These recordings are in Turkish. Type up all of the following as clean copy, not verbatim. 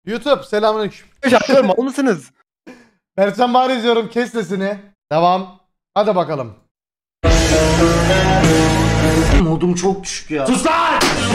YouTube selamünaleyküm. Şarkılar mal mısınız? Mertcan Bahar izliyorum. Kes sesini. Devam. Hadi bakalım. Modum çok düşük ya. Sus lan!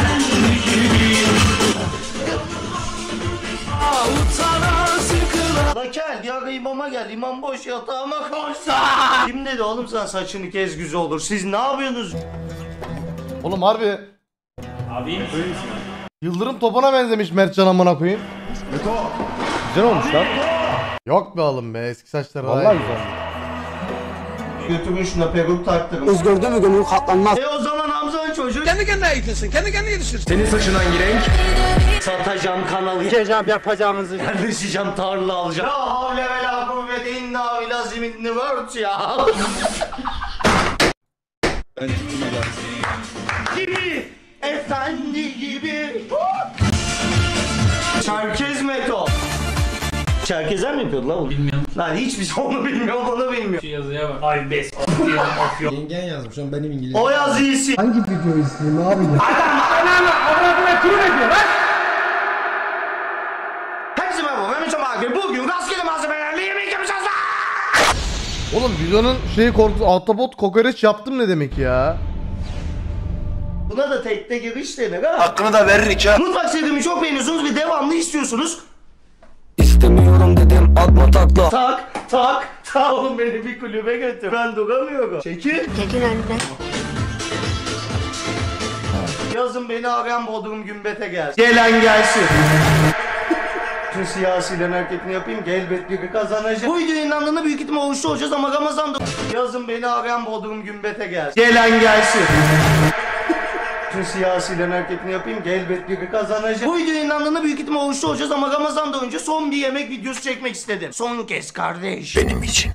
La gel ya, imama gel, imam boş yatağıma koşsa. Kim dedi oğlum sana saçını kes güzel olur, siz ne yapıyorsunuz? Oğlum harbi Abi Yıldırım Topuna benzemiş Mertcan amına koyayım. Güzel olmuş lan. Yok be oğlum be, eski saçları daha Vallahi iyi. güzel. Götürün şuna peruk taktırın. Özgürde mü gönül katlanmaz. O zaman Hamza'nın çocuğu. Kendi kendine eğitilsin, kendi kendine yetiştirsin. Senin saçın hangi renk? Satacağım kanalı. Geçeceğim yapacağınızı. Yerleşeceğim, tarla alacağım. La havle ve la kuvvete inna ilazim in the world ya. Ben tuttum Gibi, efendi gibi. Çerkez meto. Çerkezler mi yapıyordu lan bunu? bilmiyorum. Lan hiçbir şey onu bilmiyor, onu bilmiyor. Şu yazıya bak. Ay bes. Afyon. Yengen yazmış ama benim İngilizce. O yazı iyisi. Hangi video izleyeyim abi? Hepsi merhaba, ben Metin Bakır. Bugün rastgele malzemelerle yemek yapacağız lan. Oğlum videonun şeyi korkusu, ahtapot kokoreç yaptım ne demek ya? Buna da tekte giriş denir ha. Hakkını da veririk ha. Mutfak serimi çok beğeniyorsunuz ve devamlı istiyorsunuz. İstemiyorum dedim atma takla. Tak. Oğlum beni bir kulübe götür. Ben duramıyorum. Çekil. Çekil önünden. Yazın beni arayan Bodrum Gümbet'e gelsin. Gelen gelsin. Tüm siyasilerin hareketini yapayım ki elbet biri kazanacak. Bu videonun yayınlandığında büyük ihtimal oruçlu olacağız ama Ramazan'da... Yazın beni arayan Bodrum Gümbet'e gelsin. Gelen gelsin. Tüm siyasilerin hareketini yapayım ki elbet biri kazanacak. Bu videonun yayınlandığında büyük ihtimal oruçlu olacağız ama Ramazan'da önce son bir yemek videosu çekmek istedim. Son kez kardeş. Benim için.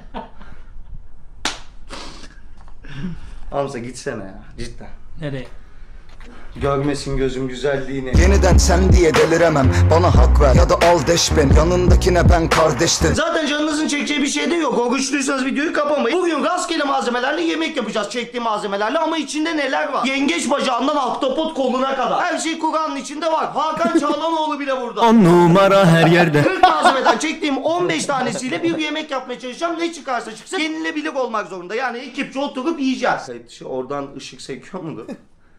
Hamza gitsene ya cidden. Nereye? Görmesin gözüm güzelliğini. Yeniden sen diye deliremem. Bana hak ver ya da al deş ben. Yanındakine ben kardeştim. Zaten canınızın çekeceği bir şey de yok. Oruçluysanız videoyu kapamayın. Bugün rastgele malzemelerle yemek yapacağız. Çektiğim malzemelerle ama içinde neler var? Yengeç bacağından ahtapot koluna kadar. Her şey Kur'an'ın içinde var. Hakan Çağlanoğlu bile burada. 10 numara her yerde. 40 malzemeden çektiğim 15 tanesiyle bir yemek yapmaya çalışacağım. Ne çıkarsa çıksın yenilebilir olmak zorunda. Yani ekipçe oturup yiyeceğiz. Oradan ışık sekiyor mudur?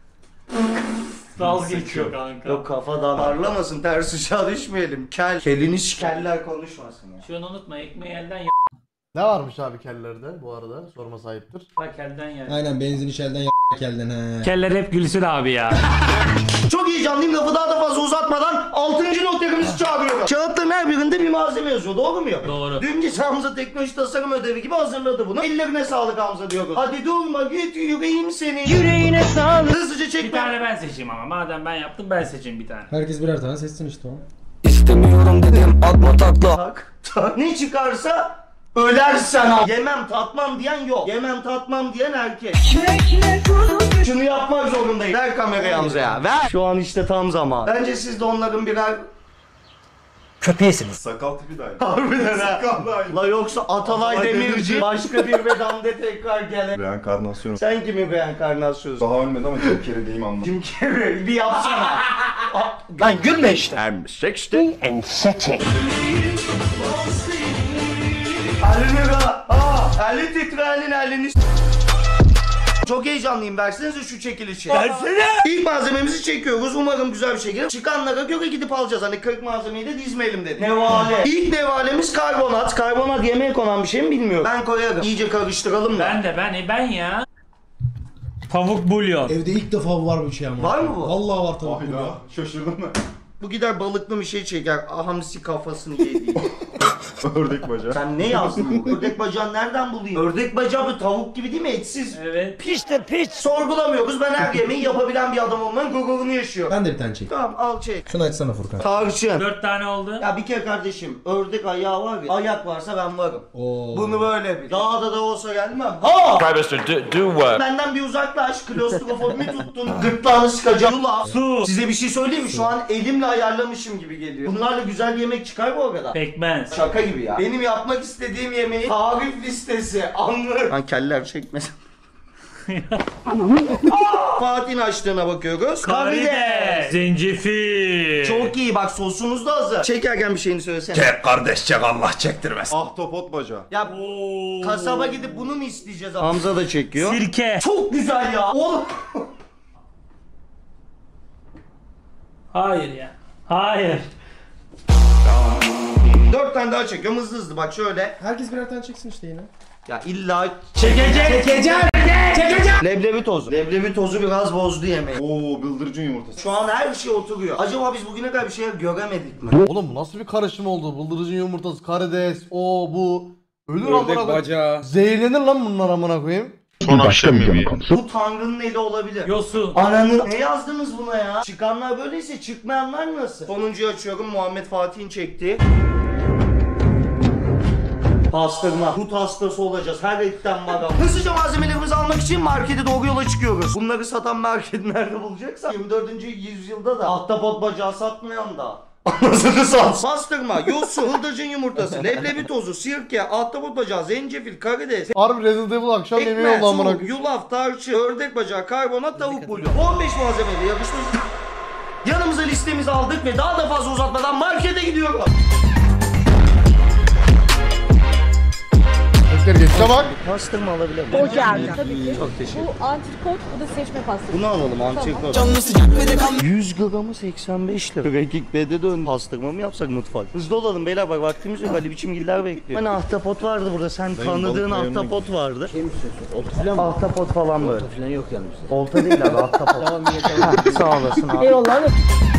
Dal geçiyor kanka. Yok kafadan parlamasın, ters ışığa düşmeyelim. Kelini keller konuşmasın ya. Şunu unutma, ekmeği elden Ne varmış abi kellerde bu arada? Sorma sahiptir. yaprak elden yer. Aynen benzin içeriden elden he. Keller hep gülsün abi ya. Çok heyecanlıyım, lafı daha da fazla uzatmadan 6. notlarımızı çağırıyorum. Kağıtların her birinde bir malzeme yazıyor, doğru mu? Doğru. Dün gece Hamza teknoloji tasarım ödevi gibi hazırladı bunu. Ellerine sağlık Hamza diyoruz. Hadi durma git, yüreğim senin. Yüreğine sağlık. Hızlıca Bir çekme. tane ben seçeyim ama madem ben yaptım ben seçeyim bir tane. Herkes birer tane seçsin işte o. İstemiyorum dedim atma takla. Tak. Ne çıkarsa ölersen al. Yemem tatmam diyen yok. Yemem tatmam diyen erkek. Şunu yapmak zorundayım. Ver kamerayı Hamza'ya ver. Şu an işte tam zaman. Bence siz de onların birer... Köpeğisiniz. Sakal tipi de aynı. Harbiden ha. La yoksa Atalay Demirci başka bir bedamde tekrar gele. Reenkarnasyon. Sen kimin reenkarnasyonsun? Daha ölmedi ama çok kere deyim anladım. Kim kere bir yapsana. Lan gülme işte. Elini ver. Eli titreyenin elini Çok heyecanlıyım, versenize şu çekilişi. Versene. İlk malzememizi çekiyoruz, umarım güzel bir şekilde. Çıkanlara göre gidip alacağız, hani 40 malzemeyi de dizmeyelim dedim. Nevale. İlk nevalemiz karbonat. Karbonat yemeğe konan bir şey mi bilmiyorum. Ben koyarım. İyice karıştıralım da. Ben ya. Tavuk bulyon. Evde ilk defa var bir şey ama. Var mı bu? Vallahi var tavuk Hayda. ya. Şaşırdın mı? Bu gider balıklı bir şey çeker. Hamsi kafasını yediği. Ördek bacağı. Sen ne yazdın? Ördek bacağını nereden bulayım? Ördek bacağı bu tavuk gibi değil mi? Etsiz. Evet. Sorgulamıyoruz. Ben her yemeği yapabilen bir adam olmanın gururunu yaşıyorum. Ben de bir tane çek. Tamam al çek. Şunu açsana Furkan. Tarçın. 4 tane oldu. Ya bir kere kardeşim, ördek ayağı var ya, ayak varsa ben varım. Oo. Bunu böyle bil. Dağda da olsa gelmem. Ha! Benden bir uzaklaş, klostrofobimi tuttun, gırtlağını sıkacağım. Yulaf. Su. Size bir şey söyleyeyim mi? Şu an elimle ayarlamışım gibi geliyor. Bunlarla güzel yemek çıkar bu o kadar. Pekmez. Şaka gibi ya. Benim yapmak istediğim yemeği tarif listesi anlarım. Lan keller çekmesin. Fatih'in açtığına bakıyoruz. Karides. Zencefil. Çok iyi bak, sosumuz da hazır. Çekerken bir şeyini söylesene. Çek kardeş çek, Allah çektirmez. Ahtapot bacağı. Ya kasaba gidip bunu mu isteyeceğiz? Hamza da çekiyor. Sirke. Çok güzel ya. Oğlum. Hayır ya. Hayır. 4 tane daha çekiyorum hızlı bak şöyle. Herkes birer tane çeksin işte yine. Ya illa Çekeceğim. leblebi tozu. Leblebi tozu biraz bozdu yemeği. Oo, bıldırcın yumurtası. Şu an her şey oturuyor. Acaba biz bugüne kadar bir şey göremedik mi? Oğlum bu nasıl bir karışım oldu? Bıldırcın yumurtası, karides, o bu. Ölür amına koyayım. bacağı. Zehirlenir lan bunlar amına koyayım. Bu Tanrı'nın eli olabilir. Yosun. Ananı ne yazdınız buna ya? Çıkanlar böyleyse çıkmayanlar nasıl? Sonuncuyu açıyorum, Muhammed Fatih'in çektiği. Pastırma. Kut hastası olacağız. Her etten var. Hızlıca malzemelerimizi almak için markete doğru yola çıkıyoruz. Bunları satan market nerede bulacaksa 24. yüzyılda da ahtapot bacağı satmayan da anasını sat. Pastırma, yosun, bıldırcın yumurtası, leblebi tozu, sirke, ahtapot bacağı, zencefil, karides, Harbi Resident Evil akşam yemeği ekmek, oldu amına soğuk, koyayım. yulaf, tarçın, ördek bacağı, karbonat, tavuk bulyon. 15 malzemeyle yapıştırdık. Yanımıza listemizi aldık ve daha da fazla uzatmadan markete gidiyoruz. Geçte bak. Pastırma alabilir miyim? O geldi. Tabii ki. Çok teşekkür ederim. Bu antrikot, bu da seçme pastası. Bunu alalım antrikot. 100 gramı 85 lira. Rekik bede dön. Pastırma mı yapsak mutfak? Hızlı olalım beyler, bak vaktimiz yok. Ali biçimgiller bekliyor. Hani ahtapot vardı burada. Sen tanıdığın ahtapot vardı. Şey mi istiyorsun? Ahtapot falan böyle. Olta falan yok yalnız. Olta değil abi, ahtapot. Tamam, sağ olasın abi. Eyvallah abi.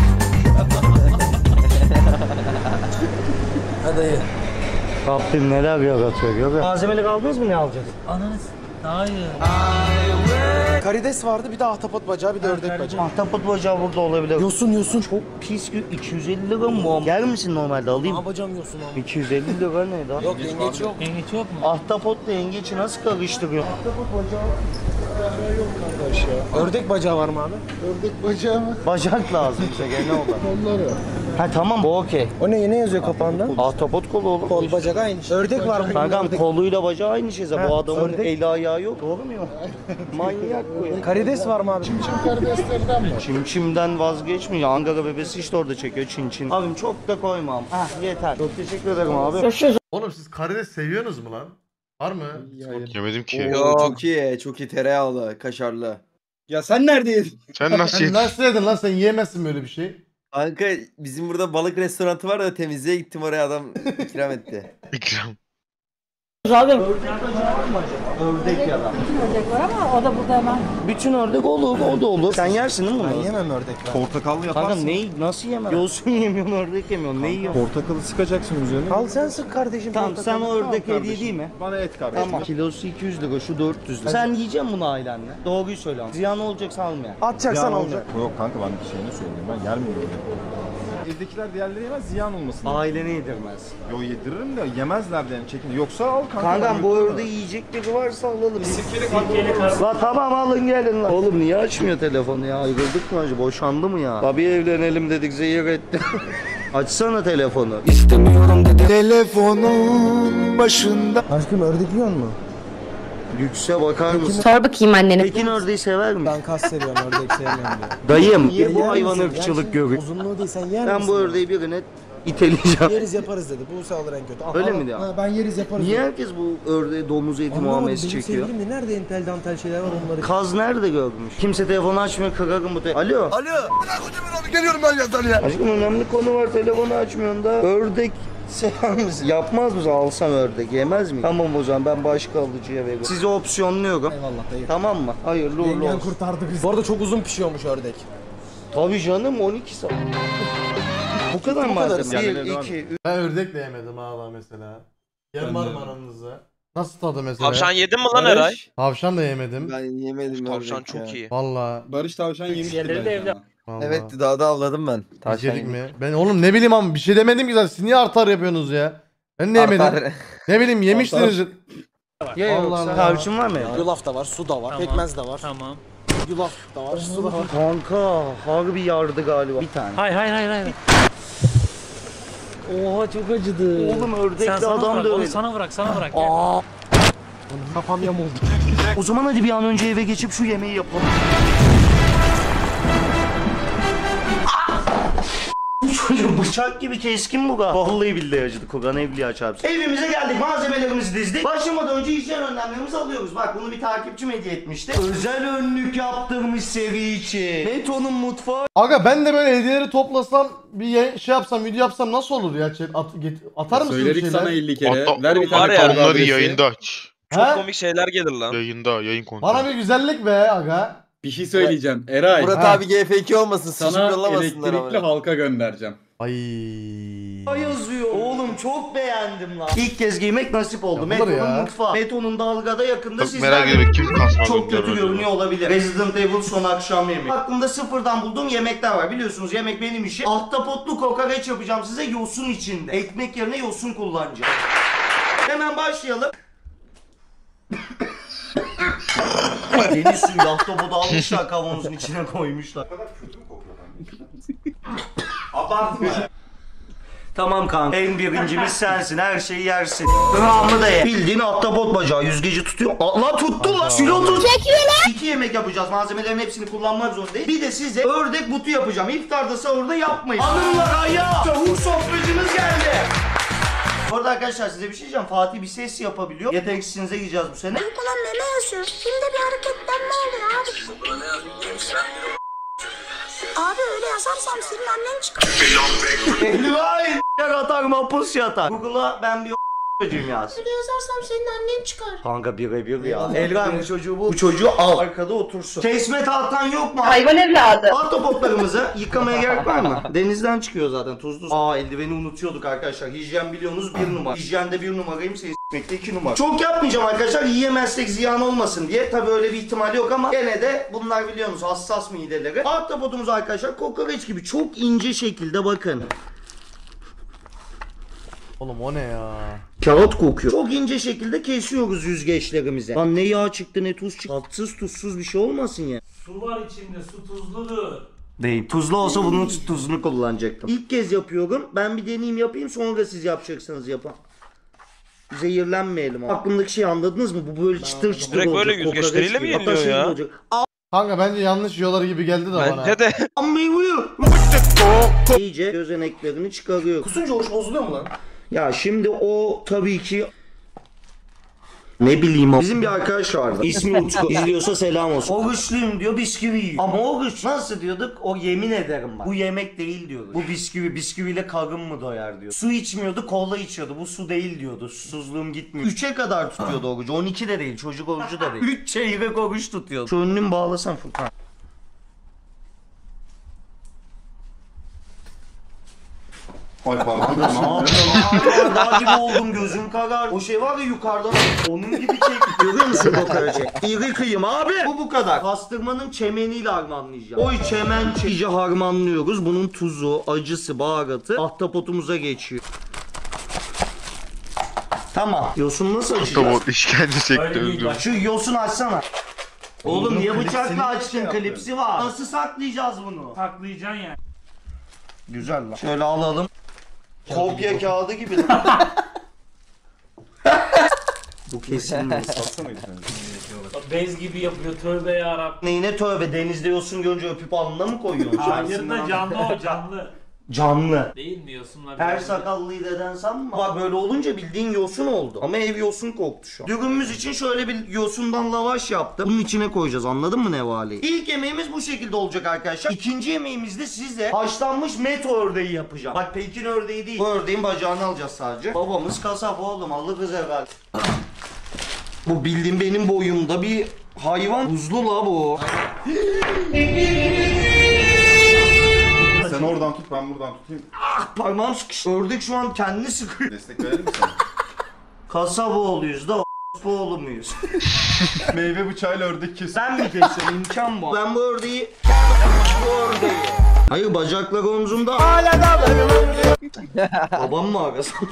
Hadi. Rabbim neler yaratıyor görüyor. Malzemeleri aldınız mı, ne alacağız? Ananız. Hayır. Karides vardı, bir de ahtapot bacağı, bir de ördek bacağı. Ahtapot bacağı burada olabilir. Yosun. Çok pis bir 250 lira mı? Yer misin normalde, alayım? Ne yapacağım yosun abi? 250 lira neydi abi? Yok yengeç yok. Yengeç yok mu? Ahtapotla yengeci nasıl karıştırıyor? Ahtapot bacağı. Ördek bacağı var mı abi? Bacak lazım bize gene olan. Kolları. Ha tamam, bu okey. O ne yazıyor kapağında? Ahtapot kolu oğlum. Kol bacak aynı şey. Ördek var mı? Kankam koluyla bacağı aynı şey zaten. Bu adamın ördek. eli ayağı yok. Doğru mu yok? Manyak bu ya. Karides var mı abi? Çimçimden vazgeçmiyor. Ankara bebesi işte orada çekiyor çin. Abim çok da koymam. Ah yeter. Çok teşekkür ederim abi. Oğlum siz karides seviyorsunuz mu lan? Var mı? Yemedim ki. Çok iyi tereyağlı, kaşarlı. Ya sen neredeydin? Sen nasıl Sen yedin? nasıl yedin lan, sen yiyemezsin böyle bir şey. Kanka bizim burada balık restoranı var da temizliğe gittim, oraya adam ikram etti. İkram. Abi. Ördek bacağı var mı acaba? Ördek ya da. Bütün ördek var ama o da burada hemen. Bütün ördek olur, o da olur. Sen yersin değil mi bunu? Ben yemem ördek. Portakallı Kanka yaparsın. nasıl yemem? Yosun yemiyorsun, ördek yemiyorsun. Ne yiyorsun? Portakalı sıkacaksın üzerine. Al sen sık kardeşim. Tamam, sen o ördek hediye değil mi? Bana et kardeşim. Tamam. Kilosu 200 lira, şu 400 lira. Sen yiyeceksin bunu ailenle. Doğruyu söyle ama. Ziyan olacaksa almayan. Atacaksan alacak. Yok kanka, ben bir şeyini söyleyeyim, ben gelmiyorum. Evdekiler diğerleri yemez, ziyan olmasın. Ailene yedirmez. Yo, yediririm de yemezler de yani, çekin. Yoksa al kanka. Kankam bu ördeği yiyecekleri varsa alalım. Sirkeli La tamam alın gelin lan. Oğlum niye açmıyor telefonu ya? Ayrıldık mı acaba? Boşandı mı ya? Tabii evlenelim dedik, zehir etti. Açsana telefonu. Telefonun başında. Aşkım ördek yiyor mu? Lükse bakar mısın? Sor bakayım annene. Pekin ördeği sever mi? Ben kas seviyorum, ördek sevmem diyor. Dayım niye bu Yer hayvan misin? ırkçılık Yani görüyor? uzunluğu değil, sen yer Ben misin? bu ördeği birine iteleyeceğim. Yeriz yaparız dedi. Buse alır en kötü. Öyle mi diyor? Ha, ben yeriz yaparız. Niye dedi. herkes bu ördeğe domuz eti Anlamadım, muamelesi benim çekiyor? sevgilim de nerede entel dantel şeyler var onları. Kaz nerede görmüş? Kimse telefonu açmıyor, kırarım bu telefonu. Alo? Geliyorum ben yatağına. Aşkım önemli konu var, telefonu açmıyorsun da. Ördek sever misin? Yapmaz mısın? Alsam ördek yemez mi? Tamam o zaman ben başka alıcıya veririm. Sizi opsiyonluyorum. Eyvallah dayı. Tamam mı? Hayırlı uğurlu Yengen olsun. kurtardı bizi. Bu arada çok uzun pişiyormuş ördek. Tabii canım, 12 saat. Bu kadar malzeme. Yani 1, devam 2, 3. Ben ördek de yemedim hala mesela. Yer var mı aranızda? Nasıl tadı mesela? Tavşan yedin mi lan Eray? Tavşan da yemedim. Ben yemedim Tavşan ördek çok ya. iyi. Valla. Barış tavşan yemiştir Yerleri de evde. Vallahi. Evet, daha da avladım ben. Tavşan Yiyecek mi? Ben oğlum ne bileyim ama bir şey demedim ki zaten. Siz niye artar yapıyorsunuz ya? Ben ne yemedim? Artar. Ne bileyim yemiştiniz. Ya Allah yoksa Allah. tarçın var mı? Yulaf da var, su da var, Tamam. pekmez de var. Tamam. Yulaf da var, su da var. Kanka harbi yardı galiba. Bir tane. Hayır. Oha çok acıdı. Oğlum ördekli Sen sana adam bırak, da onu öyle. sana bırak. Aa. Kafam yamuldu. O zaman hadi bir an önce eve geçip şu yemeği yapalım. Bakınca bıçak gibi keskin bu ga. Vallahi billahi acıdı. Kogan evliya çarpsın. Evimize geldik. Malzemelerimizi dizdik. Başlamadan önce hijyen önlemlerimizi alıyoruz. Bak bunu bir takipçim hediye etmişti. Özel önlük yaptırmış seri için. Meto'nun mutfağı. Aga ben de böyle hediyeleri toplasam şey yapsam video yapsam nasıl olur ya? Atar mısın bir Söyledik şeyler? sana 50 kere. Hatta Ver bir tane var ya, kargo onları adresi. yayında aç. Çok komik şeyler gelir lan. Yayın kontrolü. Bana bir güzellik be aga. Bir şey söyleyeceğim. Eray. Murat Ha. abi GF2 olmasın. Sıçıp Sana yollamasınlar elektrikli ama. halka göndereceğim. Ay. yazıyor. Oğlum çok beğendim lan. İlk kez giymek nasip oldu. Yapılır Meto'nun ya. mutfağı. Meto'nun dalgada yakında Çok sizler merak ediyorum kim kasmadı. çok kötü görünüyor olabilir. Resident Evil son akşam yemeği. Aklımda sıfırdan bulduğum yemekler var. Biliyorsunuz yemek benim işim. Ahtapotlu kokoreç yapacağım size yosun içinde. Ekmek yerine yosun kullanacağım. Hemen başlayalım. Deniz suyu ahtapotu almışlar kavanozun içine koymuşlar. Abartma. Tamam kanka. En birincimiz sensin. Her şeyi yersin. Kıvamı da ye. Bildiğin ahtapot bacağı. Yüzgeci tutuyor. Allah tuttu lan. Silo tut. Çekiyor lan. 2 yemek yapacağız. Malzemelerin hepsini kullanmak zorundayız. Bir de size ördek butu yapacağım. İftarda sahurda yapmayın. Hanımlar ayağa. Sahur sofracımız geldi. Bu arada arkadaşlar size bir şey diyeceğim. Fatih bir ses yapabiliyor. Yeteneksizinize gideceğiz bu sene. Ulan meme yazıyor. Filmde bir hareketlenme oluyor abi. Abi öyle yazarsam senin annen çıkar. Eldiven atar mapus yatar. Google'a ben bir çocuğum yaz. Öyle yazarsam senin annen çıkar. Kanka birebir ya. Eldiven bu çocuğu bu çocuğu al. Arkada otursun. Kesme tahtan yok mu? Hayvan evladı. Ahtapotlarımızı yıkamaya gerek var mı? Denizden çıkıyor zaten tuzlu. Eldiveni unutuyorduk arkadaşlar. Hijyen biliyorsunuz 1 numara. Hijyende 1 numarayım, seyretmekte 2 numara. Çok yapmayacağım arkadaşlar. Yiyemezsek ziyan olmasın diye. Tabii öyle bir ihtimal yok ama gene de bunlar biliyorsunuz hassas mideleri. Ahtapotumuz arkadaşlar kokoreç gibi çok ince şekilde bakın. Oğlum o ne ya? Kağıt kokuyor. Çok ince şekilde kesiyoruz yüzgeçlerimize. Lan ne yağ çıktı ne tuz çıktı. Tatsız tuzsuz bir şey olmasın ya. Su var içinde, su tuzludur. Değil. Tuzlu olsa bunun tuzunu kullanacaktım. İlk kez yapıyorum. Ben bir deneyim yapayım sonra siz yapacaksınız yapın. Zehirlenmeyelim. Aklımdaki şeyi anladınız mı? Bu böyle çıtır çıtır Direkt olacak. böyle yüzgeçleriyle mi yeniliyor ya? Kanka bence yanlış yiyorlar gibi geldi de bana. Bence de. İyice gözeneklerini çıkarıyor. Kusunca hoş bozuluyor mu lan? Ya şimdi o tabii ki ne bileyim o. Bizim bir arkadaş vardı. İsmi Utku. İzliyorsa selam olsun. Oruçluyum diyor bisküvi yiyor. Ama oruç nasıl diyorduk? O yemin ederim bak. Bu yemek değil diyordu. Bu bisküvi. Bisküviyle karın mı doyar diyor. Su içmiyordu kola içiyordu. Bu su değil diyordu. Susuzluğum gitmiyor. 3'e kadar tutuyordu orucu. 12 de değil. Çocuk orucu da değil. 3 çeyrek oruç tutuyordu. Şu önlüğümü bağlasan Furkan. Ay pardon. Daha gibi oldum gözüm karar. O şey var ya yukarıdan onun gibi çek. Görüyor musun kokoreçi? İri kıyım abi. Bu kadar. Pastırmanın çemeniyle harmanlayacağım. Oy çemen iyice harmanlıyoruz. Bunun tuzu, acısı, baharatı ahtapotumuza geçiyor. Tamam. Yosun nasıl açacağız? Tamam işkence çekti Öyle değil öldüm. bak. Şu yosunu açsana. Oğlum niye bıçakla açtın? Klipsi var. Nasıl saklayacağız bunu? Saklayacaksın yani. Güzel lan. Şöyle alalım. Kopya kağıdı gibi. Bu kesilmez. Satsana içine. Bez gibi yapıyor, tövbe yarabbim. Neyine tövbe denizde yosun görünce öpüp alnına mı koyuyorsun? Hayır da canlı o, canlı. Canlı. Değil mi yosunlar? Her sakallıyı deden sanma. Bak böyle olunca bildiğin yosun oldu. Ama ev yosun koktu şu an. Dürümümüz için şöyle bir yosundan lavaş yaptım. Bunun içine koyacağız anladın mı nevaleyi? İlk yemeğimiz bu şekilde olacak arkadaşlar. İkinci yemeğimizde size haşlanmış meto ördeği yapacağım. Bak Pekin ördeği değil. Bu ördeğin bacağını alacağız sadece. Babamız kasap oğlum alırız herhalde. Bu bildiğin benim boyumda bir hayvan. Buzlu la bu. Sen oradan tut ben buradan tutayım. Parmağım sıkıştı. Ördek şu an kendini sıkıyor. Destek verelim mi sana? Kasaboğluyuz da oğlu muyuz? Meyve bıçağıyla ördek kes. Ben mi keseceğim? İmkan bu. Ben bu ördeği... Hayır bacakları omzumda. Hala da babam mı arasın?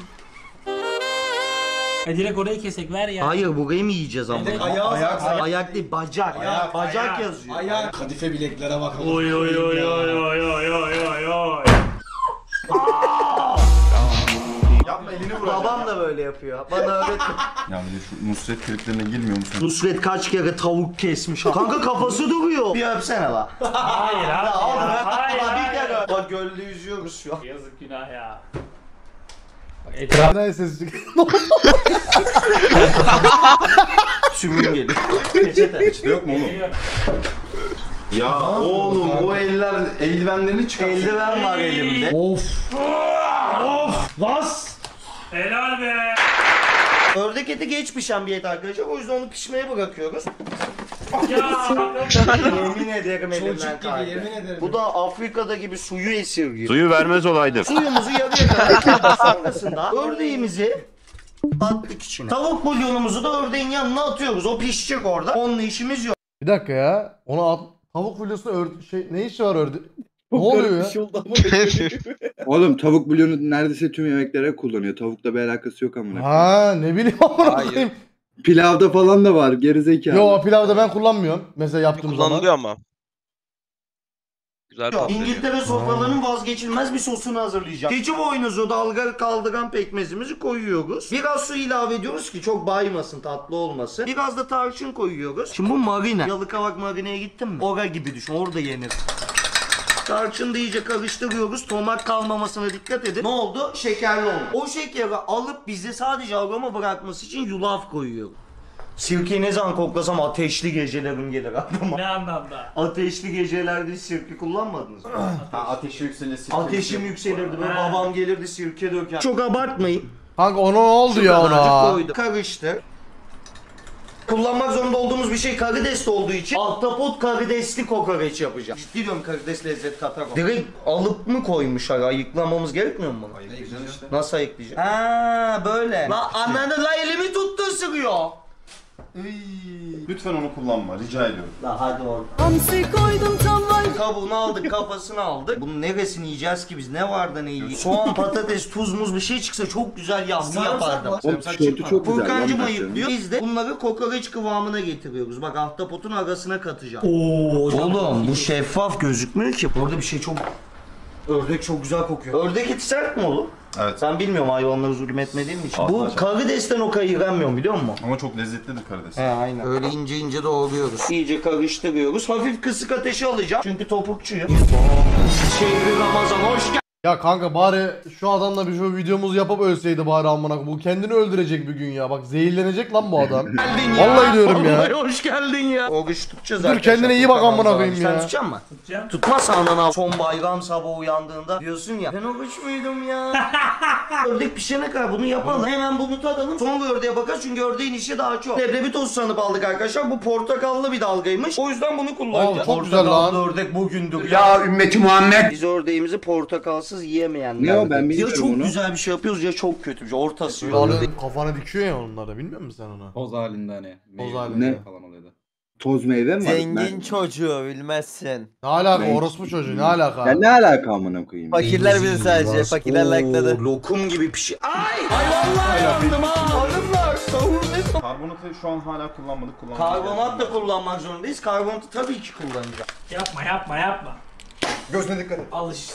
Direkt orayı kesek ver ya. Hayır burayı mı yiyeceğiz ama? Ayak değil bacak. Bacak yazıyor. Ayak. Kadife bileklere bak. Oy oy oy oy oy oy oy oy oy. Babam da böyle yapıyor. Bana öğretme. Ya bir de şu Nusret triplerine girmiyor musun? Nusret kaç kere tavuk kesmiş. Kanka kafası duruyor. Bir öpsene la. Hayır abi. Hayır. Bir kere. Bak gölde yüzüyoruz şu an. Yazık günah ya. Etrafına ses çıkıyor. Sümün geliyor. Peçete. İçte yok mu oğlum? Ya oğlum o eldivenlerini çıkar. Eldiven var elimde. Of. Bas. Helal be. Ördek eti geç pişen bir et arkadaşlar. O yüzden onu pişmeye bırakıyoruz. Ya. Yemin ederim elimden kaydı. yemin ederim. Bu da Afrika'da gibi suyu esirgiyor. Suyu vermez olaydı. Suyumuzu yarıya kadar koyduk sonrasında. Ördeğimizi attık içine. Tavuk bulyonumuzu da ördeğin yanına atıyoruz. O pişecek orada. Onunla işimiz yok. Bir dakika ya. Ona at. Tavuk videosunda ne işi var ördek? Ne oluyor ya? Oğlum tavuk bulyonu neredeyse tüm yemeklere kullanıyor. Tavukla bir alakası yok amına. Ha ne bileyim amına koyayım. Pilavda falan da var gerizekalı. Yo pilavda ben kullanmıyorum. Mesela yaptığım zaman. Kullanılıyor ama. Güzel tat veriyor. İngiltere sofralarının vazgeçilmez bir sosunu hazırlayacağım. Keçi boynuzu, dalga kaldıran pekmezimizi koyuyoruz. Biraz su ilave ediyoruz ki çok baymasın, tatlı olmasın. Biraz da tarçın koyuyoruz. Şimdi bu marine. Yalıkavak marineye gittin mi? Ora gibi düşün, orada yenir. Tarçını da iyice karıştırıyoruz. Tomak kalmamasına dikkat edin. Ne oldu? Şekerli oldu. O şekeri alıp bize sadece aroma bırakması için yulaf koyuyorum. Sirkeyi ne zaman koklasam ateşli gecelerim gelir aklıma. Ne anlamda? Ateşli gecelerde hiç sirke kullanmadınız mı? Ateşi yükselir. Ateşim yükselirdi. Böyle babam gelirdi sirke döker. Çok abartmayın. Kanka ona ne oldu Şu ya kadarcık ona? koydum. Karıştır. Kullanmak zorunda olduğumuz bir şey karides olduğu için ahtapot karidesli kokoreç yapacağım. Ciddi diyorum karides lezzet katar. Direkt alıp mı koymuşlar? Ayıklamamız gerekmiyor mu bunu? Ayıklayacaksın işte. Nasıl ayıklayacağım? Ha böyle. La ananı la elimi tuttu ısırıyor. Lütfen onu kullanma rica ediyorum. La hadi orada. Hamsi koydum tam var. Kabuğunu aldık, kafasını aldık. Bunun neresini yiyeceğiz ki biz? Ne var da ne yiyoruz? Soğan, patates, tuz, muz bir şey çıksa çok güzel yahni yapardım. Oğlum tişörtü çok güzel. Furkancım lan ayıklıyor. Biz de bunları kokoreç kıvamına getiriyoruz. Bak ahtapotun arasına katacağım. Oğlum bu şeffaf gözükmüyor ki. Orada bir şey çok... Ördek çok güzel kokuyor. Ördek eti sert mi oğlum? Evet. Ben bilmiyorum hayvanları zulmetmediğim için. Asla Bu çok. karidesten o kayıramıyorum biliyor musun? Ama çok lezzetlidir karides. Aynen. Öyle ince ince doğruyoruz. İyice karıştırıyoruz. Hafif kısık ateşi alacağım. Çünkü topukçuyum. Şehri Ramazan hoş geldin. Ya kanka bari şu adamla bir şu videomuzu yapıp ölseydi bari amına koyayım. Bu kendini öldürecek bir gün ya. Bak zehirlenecek lan bu adam. Vallahi diyorum ya. Vallahi hoş geldin ya. Oruç tutacağız Dur, arkadaşlar. kendine iyi bak Tutamam amına zaten. koyayım ya. Sen tutacak mısın? Tutacağım. Tutmazsa anan son bayram sabahı uyandığında diyorsun ya ben oruç muydum ya? Ördek pişene kadar bunu yapalım. Hemen bunu tadalım. Sonra ördeğe bakarız çünkü ördeğin işi daha çok. Leblebi tozu sanıp aldık arkadaşlar. Bu portakallı bir dalgaymış. O yüzden bunu kullanacağız. Aa, çok güzel lan. Portakallı ördek bugündür. Ya ümmeti Muhammed. Biz ördeğimizi portakalsız yiyemeyenler. Ne o, ben ya bilmiyorum çok onu. güzel bir şey yapıyoruz ya çok kötü bir şey. Ortası yok. Alın kafana dikiyor ya onları. Bilmiyor musun sen onu? Toz halinde hani. Toz meyve halinde. falan oluyordu. Toz meyve mi var? Zengin çocuğu bilmezsin. Ne alaka? Ne? Orospu çocuğu ne alaka? Ya ne alaka amına koyayım? Fakirler bilir sadece. Fakirler like'ladı. Lokum gibi bir şey. Ay! Ay vallahi yandım ha! Hanımlar savur ne? Karbonatı şu an hala kullanmadık. Karbonat da kullanmak zorundayız. Karbonatı tabii ki kullanacağım. Yapma. Gözüne dikkat et. Al işte.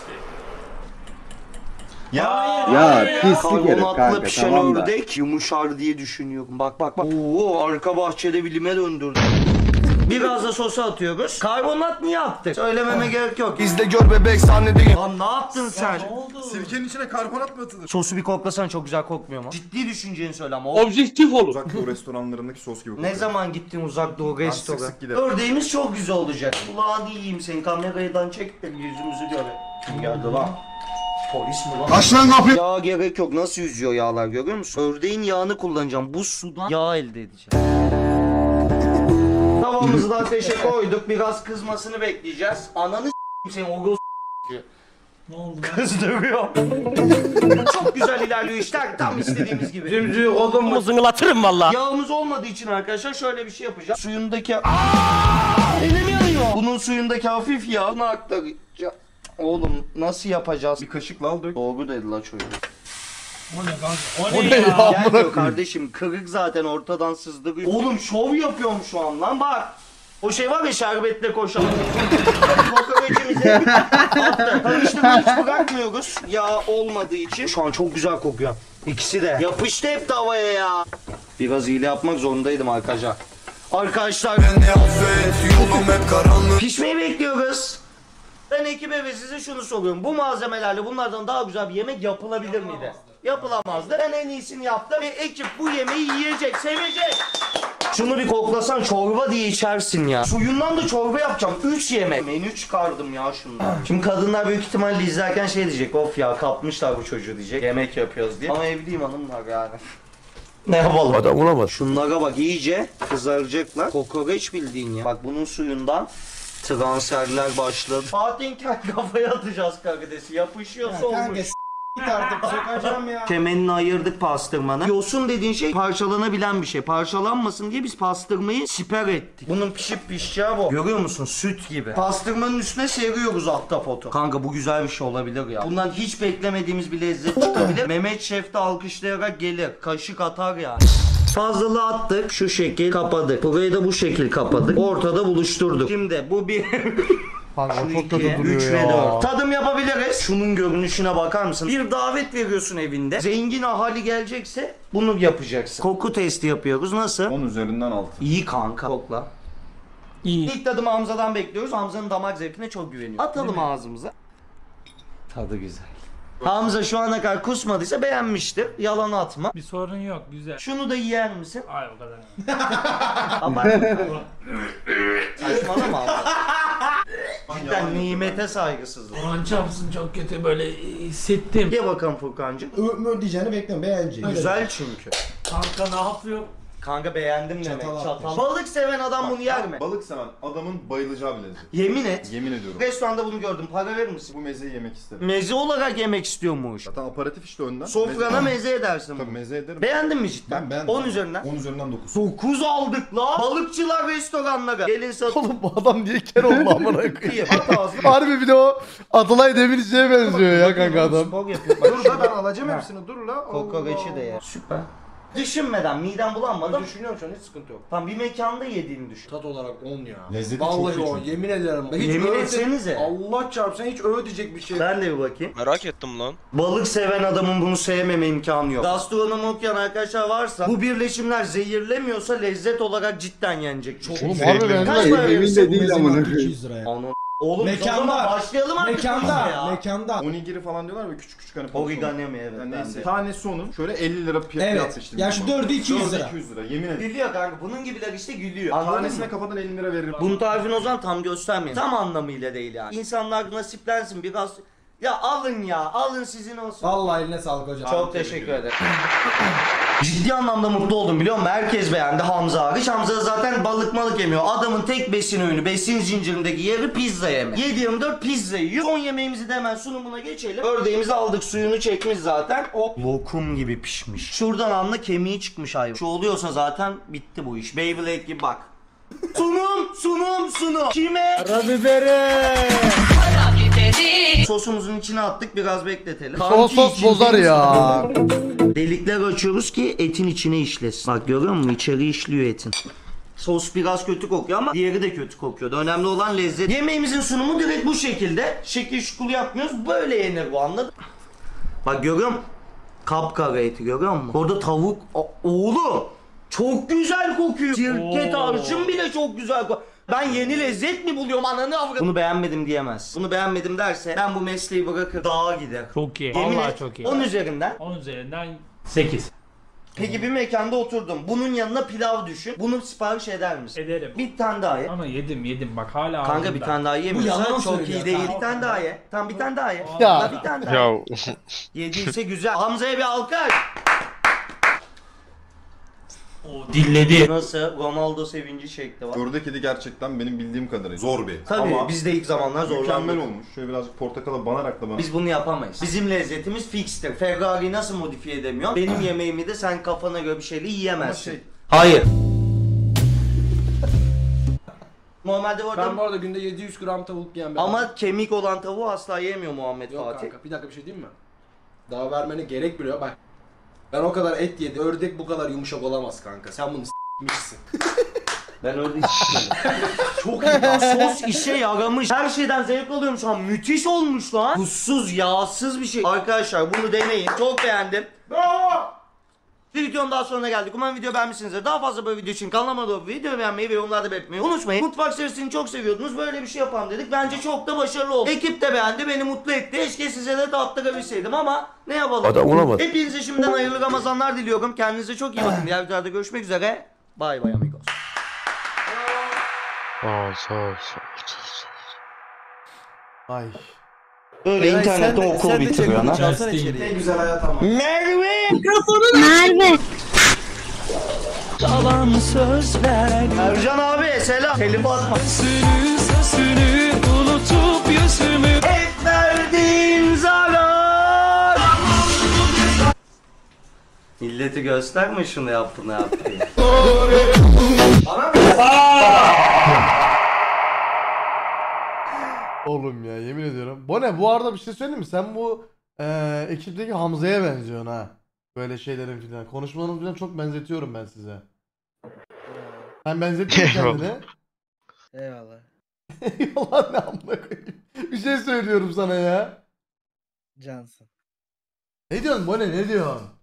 Ya pislik herif Karbonatla kanka pişen tamam da. ördek yumuşar diye düşünüyorum. Bak. Oo arka bahçede bilime döndürdüm. Biraz da sosu atıyoruz. Karbonat niye attık? Söylememe gerek yok. İzle gör bebek sahnede. Lan ne yaptın sen? Ne oldu? Sirkenin içine karbonat mı atılır? Sosu bir koklasan çok güzel kokmuyor mu? Ciddi düşünceni söyle ama. Objektif olur. Uzak doğu restoranlarındaki sos gibi kokuyor. Ne zaman gittin uzak doğu Ben restorana? sık sık giderim. Ördeğimiz çok güzel olacak. Kulağını yiyeyim senin kameradan çek de yüzümüzü göre. Kim geldi lan? Polis mi lan? Aç lan kapıyı. Yağ gerek yok. Nasıl yüzüyor yağlar görüyor musun? Ördeğin yağını kullanacağım. Bu sudan yağ elde edeceğim. Tavamızı da ateşe koyduk. Biraz kızmasını bekleyeceğiz. Ananı s**eyim senin o Ne oldu lan? kızdırıyor. Çok güzel ilerliyor işler. Tam istediğimiz gibi. Cimci odumu zıngılatırım valla. Yağımız olmadığı için arkadaşlar şöyle bir şey yapacağım. Suyundaki... Elim yanıyor. Bunun suyundaki hafif yağını aktaracağım. Oğlum nasıl yapacağız? Bir kaşıkla al dök. Doğru dedi la çocuk. O ne kanka? O O ne ne ya? ya? Gelmiyor kardeşim. Kırık zaten ortadan sızdırıyor. Oğlum şov yapıyorum şu an lan bak. O şey var ya şerbetle koşan. Kokoreçimizi attık. Karıştırmayı hiç bırakmıyoruz. Yağ olmadığı için. Şu an çok güzel kokuyor. İkisi de. Yapıştı hep tavaya ya. Biraz hile yapmak zorundaydım arkadaşlar. Arkadaşlar. Pişmeyi bekliyoruz. Ben ekibe ve size şunu soruyorum. Bu malzemelerle bunlardan daha güzel bir yemek yapılabilir miydi? Yapılamazdı. Ben en iyisini yaptım ve ekip bu yemeği yiyecek, sevecek. Şunu bir koklasan çorba diye içersin ya. Suyundan da çorba yapacağım. 3 yemek. Menü çıkardım ya şundan. Şimdi kadınlar büyük ihtimalle izlerken şey diyecek. Of ya kapmışlar bu çocuğu diyecek. Yemek yapıyoruz diye. Ama evliyim hanımlar yani. Ne yapalım? Adam olamaz. Şunlara bak iyice kızaracaklar. Kokoreç bildiğin ya. Bak bunun suyundan transferler başladı. Fatih'in kafaya atacağız karidesi. Yapışıyorsa olmuş. Artık sokacağım ya. Temelini ayırdık pastırmanın. Yosun dediğin şey parçalanabilen bir şey. Parçalanmasın diye biz pastırmayı siper ettik. Bunun pişip pişeceği bu. Görüyor musun? Süt gibi. Pastırmanın üstüne seriyoruz ahtapotu. Kanka bu güzel bir şey olabilir ya. Bundan hiç beklemediğimiz bir lezzet çıkabilir. Mehmet Şef de alkışlayarak gelir. Kaşık atar yani. Fazlalığı attık. Şu şekil kapadık. Burayı da bu şekil kapadık. Ortada buluşturduk. Şimdi bu bir... Kanka Şu çok kötü 2, duruyor 3 ve ya. 4. Tadım yapabiliriz. Şunun görünüşüne bakar mısın? Bir davet veriyorsun evinde. Zengin ahali gelecekse bunu yapacaksın. Koku testi yapıyoruz. Nasıl? 10 üzerinden 6. İyi kanka. Kokla. İyi. İlk tadımı Hamza'dan bekliyoruz. Hamza'nın damak zevkine çok güveniyor. Atalım ağzımıza. Tadı güzel. Hamza şu ana kadar kusmadıysa beğenmiştir. Yalan atma. Bir sorun yok, güzel. Şunu da yer misin? Ay o kadar. Ama saçmalama Hamza. Cidden nimete saygısızlık. Kur'an çarpsın çok kötü böyle hissettim. Ye bakalım Furkancığım. Ömür diyeceğini bekliyorum beğeneceğim. Güzel çünkü. Kanka ne yapıyor? Kanka beğendim demek. Çatal Çatal. Balık seven adam bunu yer mi? Balık seven adamın bayılacağı bir lezzet. Yemin et. Yemin ediyorum. Restoranda bunu gördüm. Para verir misin? Bu mezeyi yemek isterim. Meze olarak yemek istiyormuş. Zaten aparatif işte önden. Sofrana meze edersin. Tabii meze ederim. Beğendin mi cidden? Ben beğendim. 10 üzerinden. 10 üzerinden 9. 9 aldık la. Balıkçılar restoranlara. Gelin satın. Oğlum bu adam niye ker oldu amına koyayım. At ağzına. Harbi bir de o Atalay Demirci'ye benziyor ya kanka adam. Spor yapıyor. Dur da ben alacağım hepsini dur la. Kokoreçi de ye. Süper. Düşünmeden midem bulanmadı. Düşünüyorum şu an hiç sıkıntı yok. Tam bir mekanda yediğini düşün. Tat olarak 10 ya. Lezzeti Vallahi çok iyi 10 çünkü. yemin ederim. Hiç Yemin öyle- etsenize. Allah çarpsın hiç öyle diyecek bir şey. Ben de bir bakayım. Merak ettim lan. Balık seven adamın bunu sevmeme imkanı yok. Gastronomi okuyan arkadaşlar varsa bu birleşimler zehirlemiyorsa lezzet olarak cidden yenecek. Çok Oğlum harbi beğendim. Kaç para Emin verirsin? de değil amına koyayım. 200 liraya. Ana- Oğlum Mekanda. o zaman başlayalım artık ya. Mekanda. Onigiri falan diyorlar ve küçük küçük hani Origami mi evet. Yani ben neyse. de. Tanesi onun. Şöyle 50 lira fiyat Evet. yapmıştım. Ya şu 4'ü 200 lira. 200 lira yemin ederim. Gülüyor kanka. Bunun gibiler işte gülüyor. Anladın Tanesine mı? kafadan 50 lira veririm. Bunun tarifini o zaman tam göstermeyin. Tam anlamıyla değil yani. İnsanlar nasiplensin biraz. Ya alın ya. Alın sizin olsun. Vallahi eline sağlık hocam. Çok teşekkür ederim. Ciddi anlamda mutlu oldum biliyor musun? Herkes beğendi Hamza hariç. Hamza zaten balık yemiyor. Adamın tek besin öğünü, besin zincirindeki yeri pizza yeme. 7/24 pizza yiyor. Son yemeğimizi de hemen sunumuna geçelim. Ördeğimizi aldık, suyunu çekmiş zaten. Hop. Lokum gibi pişmiş. Şuradan anla kemiği çıkmış hayvan. Şu oluyorsa zaten bitti bu iş. Beyblade gibi bak. Sunum. Kime? Sosumuzun içine attık biraz bekletelim. Sos Kanki bozar ya. Delikler açıyoruz ki etin içine işlesin. Bak görüyor musun? İçeri işliyor etin. Sos biraz kötü kokuyor ama diğeri de kötü kokuyordu. Önemli olan lezzet. Yemeğimizin sunumu direkt bu şekilde. Şekil şukul yapmıyoruz. Böyle yenir bu anladın? Bak görüyor musun? Kapkara eti görüyor musun? Orada tavuk. Oğlum! Çok güzel kokuyor. Sirke tarçın bile çok güzel kokuyor. Ben yeni lezzet mi buluyorum ananı avradım. Bunu beğenmedim diyemez. Bunu beğenmedim derse ben bu mesleği bırakır dağa gider. Çok iyi. Yemin Vallahi et, çok iyi. 10 üzerinden. 10 üzerinden 8. Peki bir mekanda oturdum. Bunun yanına pilav düşün. Bunu sipariş eder misin? Ederim. Bir tane daha ye. Ama yedim bak hala Kanka ağzımda. bir tane daha yemiyorsan yalan çok söylüyor iyi değil. kanka. Bir tane daha ye. Tamam bir tane daha ye. Ya. La bir tane daha. Ya Yediyse güzel. Hamza'ya bir alkış. O dilledi. Nasıl? Ronaldo sevinci şekli var. Ördek edi gerçekten benim bildiğim kadarıyla. Zor bir. Tabii Ama biz de ilk zamanlar mükemmel zorlandık. olmuş. Şöyle birazcık portakala banarak da bana. Biz bunu yapamayız. Bizim lezzetimiz fikstir. Ferrari nasıl modifiye edemiyor? Benim yemeğimi de sen kafana göre bir şeyle yiyemezsin. Ama şey- Hayır. Normalde bu Ben arada bu arada günde 700 gram tavuk yiyen bir ama kemik olan tavuğu asla yemiyor Muhammed Yok Fatih. kanka bir dakika bir şey diyeyim mi? Daha vermene gerek bile yok bak. Ben o kadar et yedim. Ördek bu kadar yumuşak olamaz kanka. Sen bunu s**mişsin. Ben öyle içmiyorum. Çok iyi lan. Sos işe yaramış. Her şeyden zevk alıyorum şu an. Müthiş olmuş lan. Tuzsuz, yağsız bir şey. Arkadaşlar bunu deneyin. Çok beğendim. Bir videonun daha sonuna geldik. Umarım video beğenmişsinizdir. Daha fazla böyle video için kanalıma abone olup videoyu beğenmeyi ve yorumlarda belirtmeyi unutmayın. Mutfak serisini çok seviyordunuz. Böyle bir şey yapalım dedik. Bence çok da başarılı oldu. Ekip de beğendi. Beni mutlu etti. Keşke size de dağıttırabilseydim ama ne yapalım. Hepinize şimdiden hayırlı Ramazanlar diliyorum. Kendinize çok iyi bakın. Diğer videolarda görüşmek üzere. Bay bay amigos. Sağ ol. Ay. Böyle internetten okul bitiriyor lan. Çalsana içeriye. En güzel hayat ama. Merve! Merve. Yalan söz ver. Ercan abi selam. Telif atma. Sözünü unutup yüzümü. Et verdiğin zarar. Milleti gösterme şunu yaptığını yaptığını. Oğlum ya yemin ediyorum. Bone bu arada bir şey söyleyeyim mi? Sen bu ekipteki Hamza'ya benziyorsun ha. Böyle şeylerin filan. Konuşmanın filan çok benzetiyorum ben size. Sen benzetiyor musun kendini? Eyvallah. Eyvallah ne amına koyayım. Bir şey söylüyorum sana ya. Cansın. Ne diyorsun Bone ne diyorsun?